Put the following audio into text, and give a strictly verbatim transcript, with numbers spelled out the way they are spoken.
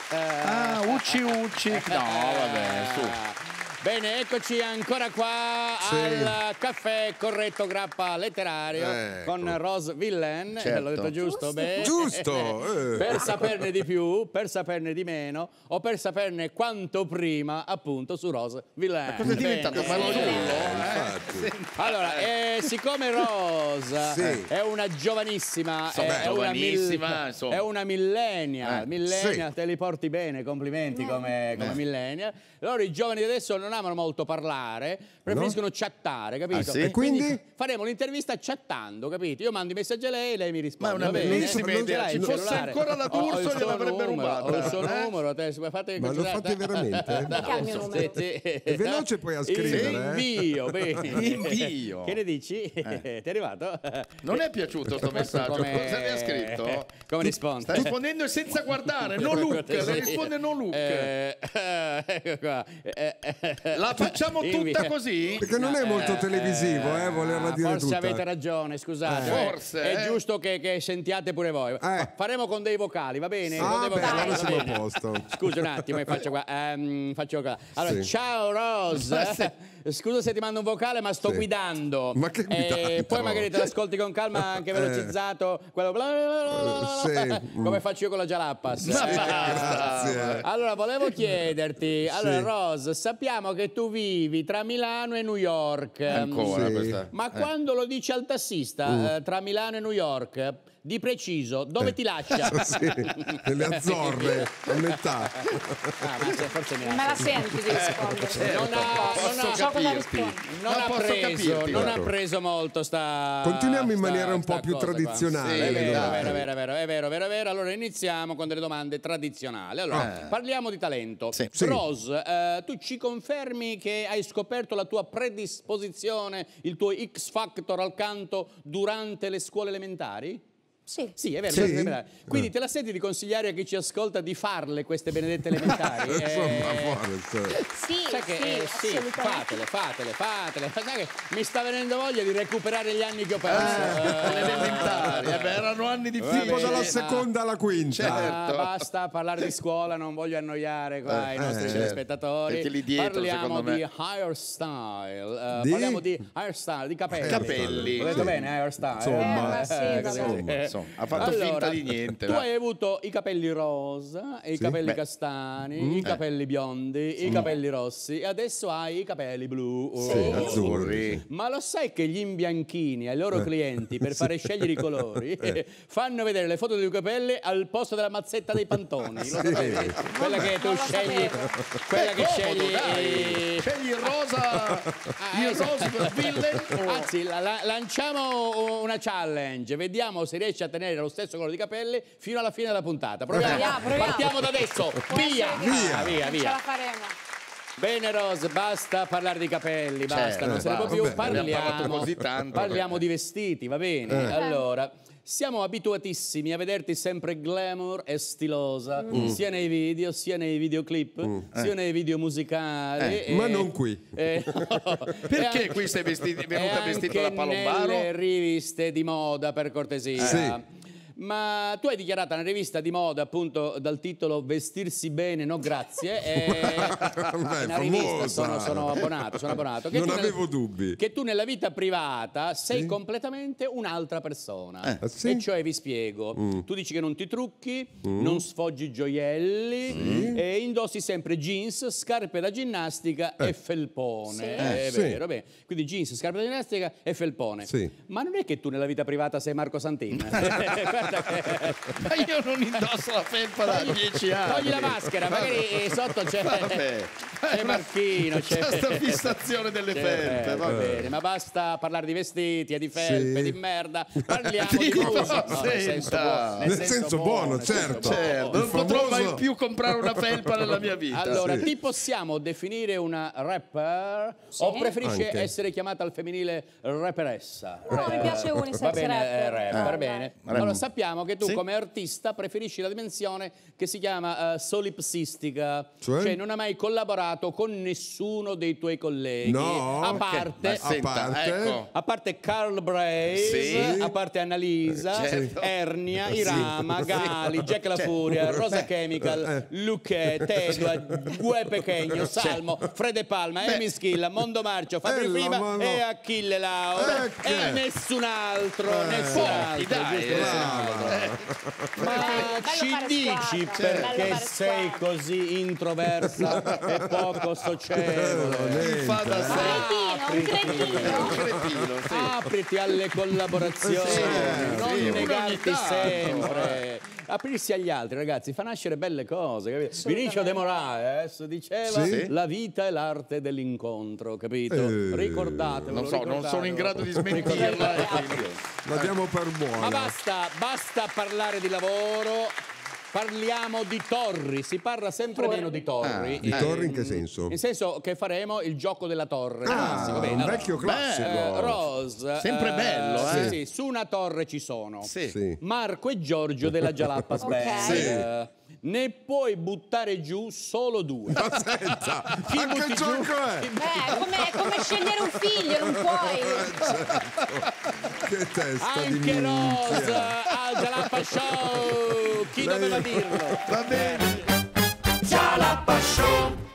Ah, Ucci Ucci. No, vabbè, su. Bene, eccoci ancora qua Sì. al caffè Corretto Grappa Letterario Ecco. con Rose Villain, Certo. l'ho detto giusto? Beh. Giusto, eh. Per saperne di più, per saperne di meno o per saperne quanto prima appunto su Rose Villain. Cosa è diventato? Bene. Manuello? Infatti. Allora, eh, siccome Rose Sì. è una giovanissima, Insomma, è, è una giovanissima, mil- insomma. è una millennial, Eh, millennial, sì. te li porti bene, complimenti come, come millennial. Loro i giovani di adesso non amano molto parlare, preferiscono chattare, capito? Ah, sì? E quindi? faremo l'intervista chattando, capito? Io mando i messaggi a lei, lei mi risponde. Ma è una va bene? bellissima Non ce idea. l'hai Ci il fosse cellulare? ancora la Ho- ho il D'Urso, suo gliel'avrebbe numero, rubata. Ho il suo Eh? numero, te, fate Ma lo fate veramente? Dai, Chiami il numero. sì, sì. È veloce poi a scrivere, eh? Invio, bene. Invio. Che ne dici? Ti è arrivato? Non è piaciuto questo messaggio? Come- Cosa le ha scritto? Come risponde? Sta rispondendo senza guardare, no look, le risponde no look. Eh, eh, ecco qua. Eh, eh, La facciamo Invi- tutta così? Perché non è molto televisivo, eh, volerla Ah, dire forse tutta. avete ragione, scusate. Eh. eh. Forse, È eh. giusto che, che sentiate pure voi. Eh. Faremo con dei vocali, va bene? Ah, Con dei beh, vocali, allora va siamo a bene. posto. Scusa un attimo, e faccio qua. ehm, faccio qua. Allora, Sì. ciao Rose. Scusa se ti mando un vocale, ma sto Sì. guidando. Ma che Eh, guidando? poi magari te l'ascolti con calma, anche velocizzato. Quello bla bla bla bla bla, Sì. come faccio io con la Jalappas. Ma Eh, Grazie. allora, volevo chiederti, allora Sì. Rose, sappiamo che tu vivi tra Milano e New York. Ancora Sì. questa. Ma Eh. quando lo dici al tassista, eh, tra Milano e New York, di preciso, dove ti lascia? Sì, nelle Azzorre, a metà. Ah, ma se forse mi Non me la senti di rispondere. Non ha, non Posso ha- so cosa capirti. rispondi. non Ma ha posso preso, capirti, non ha guarda. preso molto sta. Continuiamo in sta- maniera un sta po' più cosa qua. tradizionale. Sì, È le vero, è domande. vero, è vero, è vero, è vero, è vero, è vero. Allora iniziamo con delle domande tradizionali. Allora, Ah. parliamo di talento. Sì. Sì. Rose, eh, tu ci confermi che hai scoperto la tua predisposizione, il tuo X Factor al canto durante le scuole elementari? Sì. Sì, è vero. Sì? è vero, è vero. Quindi te la senti di consigliare a chi ci ascolta di farle queste benedette elementari? Insomma, Eh, forse. Sì, Sai che sì, eh, sì, assolutamente. fatele, fatele, fatele. Sai che mi sta venendo voglia di recuperare gli anni che ho perso. Le Eh, elementari, eh beh, erano anni difficili. Tipo dalla bene, seconda alla quinta. ah, Certo. basta parlare di scuola, non voglio annoiare qua Eh, i nostri eh, telespettatori. perché lì dietro, parliamo secondo me- di hairstyle, eh, Di? parliamo di hairstyle, di capelli. Capelli. Ho detto Sì. bene, hairstyle. Insomma, eh, sì, eh, vabbè. così. Insomma, insomma, ha fatto finta di niente. Tu va. hai avuto i capelli rosa, i Sì. capelli Beh. castani, i capelli biondi, i capelli rossi e adesso hai i capelli blu. Sì, Oh. azzurri. Ma lo sai che gli imbianchini ai loro clienti per fare scegliere i colori fanno vedere le foto dei capelli al posto della mazzetta dei pantoni? Lo sapevi? Quella che tu non lo scegli, sapevo. quella che Comodo, scegli. dai. eh, Scegli il rosa, Ah, il esatto. rosa villain o- Anzi, la- la- lanciamo una challenge, vediamo se riesci a tenere lo stesso colore di capelli fino alla fine della puntata. Proviamo, Proviamo, proviamo. partiamo da adesso. Può Via, essere che- via, via, Ce via. la faremo. Bene Rose, basta parlare di capelli, basta, Certo, non se ne può basta. più. Vabbè, abbiamo parlato Parliamo, così tanto. parliamo di vestiti, va bene? Eh. Allora, siamo abituatissimi a vederti sempre glamour e stilosa, sia nei video, sia nei videoclip, sia nei video musicali. Eh. e- Ma non qui. eh, no. Perché E anche- qui sei vestiti- venuta e vestito da anche Palombaro? nelle riviste di moda, per cortesia. Sì. Ma tu hai dichiarato una rivista di moda, appunto, dal titolo Vestirsi bene, no grazie. E è una rivista, famosa. sono, sono abbonato, sono abbonato. Che Non tu nel- avevo dubbi. Che tu nella vita privata sei Sì. completamente un'altra persona. Eh. Ah, sì? E cioè, vi spiego, tu dici che non ti trucchi, non sfoggi gioielli e indossi sempre jeans, scarpe da ginnastica e felpone. Sì. È Eh, sì. vero, bene. Quindi jeans, scarpe da ginnastica e felpone. Sì. Ma non è che tu nella vita privata sei Marco Santin? Guarda che... Ma io non indosso la felpa da dieci anni. Togli la maschera, magari sotto c'è, Vabbè. c'è Marchino, c'è, C'è sta fissazione delle c'è- felpe, eh, va va bene. bene, ma basta parlare di vestiti e di felpe, Sì. di merda. Parliamo Sì, di musica. ma No, nel senso senta. buono, Nel senso buono, nel senso certo. buono. Certo, non Il potrò famoso- mai più comprare una felpa nella mia vita. Allora, Sì. ti possiamo definire una rapper o preferisci Anche. essere chiamata al femminile rapperessa? No, mi piace unisex Va bene, rapper. eh, rapper, Eh. bene. Rapper. Allora, sappiamo sappiamo che tu Sì. come artista preferisci la dimensione che si chiama eh, solipsistica, Cioè? cioè non hai mai collaborato con nessuno dei tuoi colleghi, No, a ok. parte... Ma senta, parte- ecco. A parte Carl Brave, Sì. a parte Annalisa, Certo. Ernia, Irama, Gali, Jack La Furia, Rosa Chemical, Luque, Tedua, Gue Pechegno, Salmo, Frede Palma, Emi Schilla, Mondo Marcio, Fabio Eh, Prima ma no. e Achille Lauro Eh, che- e nessun altro, Eh, nessun pochi, altro, dai, giusto? eh. Ma Bello ci fare dici squadra, perché bello fare sei squadra. così introversa e poco socievole? Mi fa da sé. Un cretino, un È un cretino. cretino, sì. Apriti alle collaborazioni, Sì, non sì, negarti ogni tanto. sempre. Aprirsi agli altri, ragazzi, fa nascere belle cose. Capito? Vinicio de Moraes diceva Sì. la vita è l'arte dell'incontro, capito? Eh. Ricordatevelo. Non so, non sono in grado di ricordatevelo. smentirla. e Ricordatevelo. quindi- La diamo per buona. Ma basta, basta parlare di lavoro. Parliamo di torri, si parla sempre Torri. meno di torri. Ah, Di Eh. torri in che senso? Nel senso che faremo il gioco della torre. Ah, classico, bene, un allora. vecchio classico. Eh, Rose, Sempre eh, bello, sì, eh. sì, su una torre ci sono Sì. Sì. Marco e Giorgio della Jalappas Ok. Band. Sì. Eh, Ne puoi buttare giù solo due. Ma senta, Chi ma che butti giù? gioco è? Eh, come, è come scegliere un figlio, non puoi. Che testa di Anche Rose minchia. al Jalappas Show. Chi Lei- doveva dirlo? Va bene. Jalappas Show.